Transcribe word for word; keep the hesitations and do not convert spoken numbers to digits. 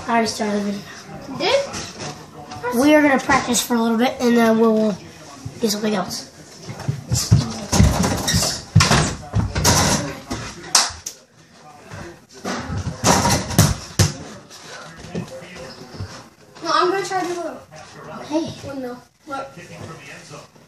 I already started the video. You did? We are going to practice for a little bit, and then we'll do something else. No, I'm going to try to do it. Okay. One, no. Look.